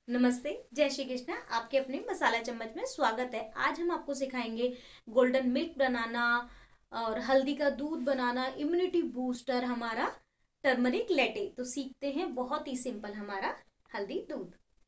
नमस्ते, जय श्री कृष्णा। आपके अपने मसाला चम्मच में स्वागत है। आज हम आपको सिखाएंगे गोल्डन मिल्क बनाना और हल्दी का दूध बनाना, इम्यूनिटी बूस्टर हमारा टर्मरिक लेटे। तो सीखते हैं, बहुत ही सिंपल हमारा हल्दी दूध।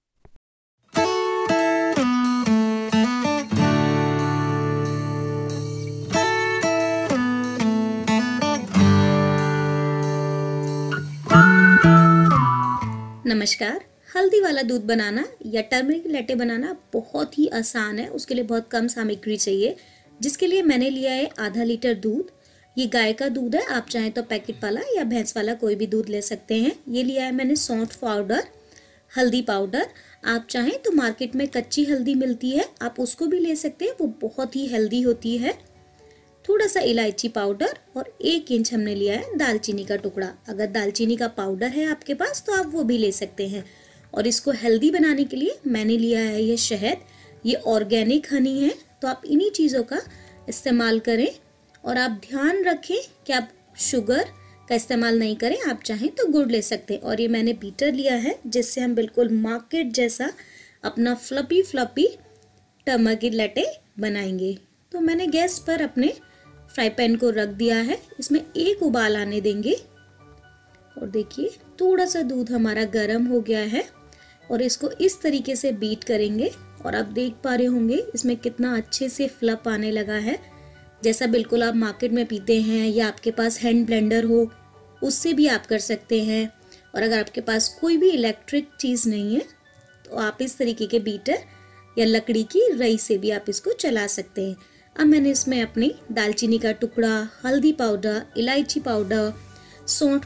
नमस्कार। हल्दी वाला दूध बनाना या टर्मरिक लेटे बनाना बहुत ही आसान है। उसके लिए बहुत कम सामग्री चाहिए, जिसके लिए मैंने लिया है आधा लीटर दूध। ये गाय का दूध है, आप चाहें तो पैकेट वाला या भैंस वाला कोई भी दूध ले सकते हैं। ये लिया है मैंने सौंठ पाउडर, हल्दी पाउडर। आप चाहें तो मार्केट में कच्ची हल्दी मिलती है, आप उसको भी ले सकते हैं, वो बहुत ही हेल्दी होती है। थोड़ा सा इलायची पाउडर और 1 इंच हमने लिया है दालचीनी का टुकड़ा। अगर दालचीनी का पाउडर है आपके पास तो आप वो भी ले सकते हैं। और इसको हेल्दी बनाने के लिए मैंने लिया है ये शहद। ये ऑर्गेनिक हनी है, तो आप इन्हीं चीज़ों का इस्तेमाल करें। और आप ध्यान रखें कि आप शुगर का इस्तेमाल नहीं करें, आप चाहें तो गुड़ ले सकते हैं। और ये मैंने बीटर लिया है, जिससे हम बिल्कुल मार्केट जैसा अपना फ्लपी टर्मरिक लैटे बनाएंगे। तो मैंने गैस पर अपने फ्राई पैन को रख दिया है, इसमें 1 उबाल आने देंगे। और देखिए थोड़ा सा दूध हमारा गर्म हो गया है और इसको इस तरीके से बीट करेंगे। और आप देख पा रहे होंगे इसमें कितना अच्छे से फ्लप आने लगा है, जैसा बिल्कुल आप मार्केट में पीते हैं, या आपके पास हैंड ब्लेंडर हो उससे भी आप कर सकते हैं। और अगर आपके पास कोई भी इलेक्ट्रिक चीज़ नहीं है तो आप इस तरीके के बीटर या लकड़ी की रई से भी आप इसको चला सकते हैं। अब मैंने इसमें अपनी दालचीनी का टुकड़ा, हल्दी पाउडर, इलायची पाउडर, सौंठ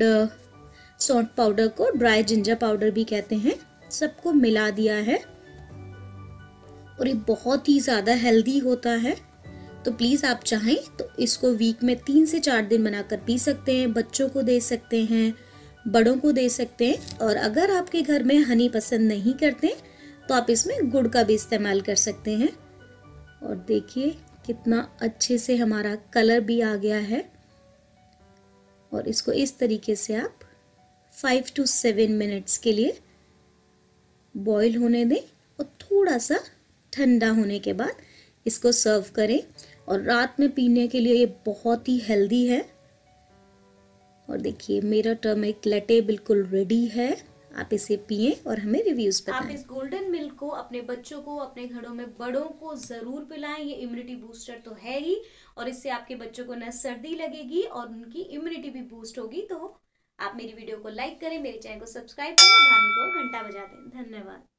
पाउडर को ड्राई जिंजर पाउडर भी कहते हैं, सबको मिला दिया है। और ये बहुत ही ज़्यादा हेल्दी होता है, तो प्लीज़ आप चाहें तो इसको वीक में 3 से 4 दिन बनाकर पी सकते हैं। बच्चों को दे सकते हैं, बड़ों को दे सकते हैं। और अगर आपके घर में हनी पसंद नहीं करते तो आप इसमें गुड़ का भी इस्तेमाल कर सकते हैं। और देखिए कितना अच्छे से हमारा कलर भी आ गया है। और इसको इस तरीके से आप 5 to 7 मिनट्स के लिए बॉईल होने दें और थोड़ा सा ठंडा होने के बाद इसको सर्व करें। और रात में पीने के लिए ये बहुत ही हेल्दी है। और देखिए मेरा टर्मरिक लैटे बिल्कुल रेडी है, आप इसे पिए और हमें रिव्यूज बताएं। आप इस गोल्डन मिल्क को अपने बच्चों को, अपने घरों में बड़ों को जरूर पिलाएं। ये इम्यूनिटी बूस्टर तो है ही, और इससे आपके बच्चों को न सर्दी लगेगी और उनकी इम्यूनिटी भी बूस्ट होगी। तो आप मेरी वीडियो को लाइक करें, मेरे चैनल को सब्सक्राइब करें, घंटा बजा दें। धन्यवाद।